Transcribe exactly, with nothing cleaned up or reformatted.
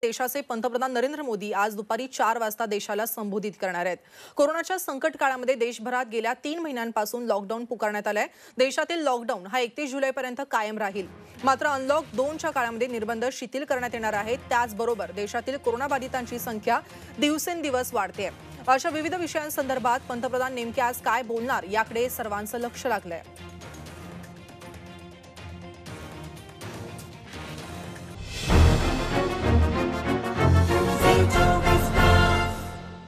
देशाचे पंतप्रधान नरेंद्र मोदी आज दुपारी चार वाजता देशाला संबोधित करणार आहेत। कोरोनाच्या संकट काळामध्ये देशभरात गेल्या तीन महिन्यांपासून लॉकडाऊन पुकारण्यात आलंय। देशातील लॉकडाऊन हा एकतीस जुलैपर्यंत कायम राहील। मात्र अनलॉक दोन च्या काळामध्ये निर्बंध शिथिल करण्यात येणार आहेत। त्याचबरोबर देशातील कोरोनाबाधितांची संख्या दिवसेंदिवस वाढते। अशा विविध विषयांसंदर्भात पंतप्रधान नेमके आज काय बोलणार याकडे सर्वांचं लक्ष लागलंय।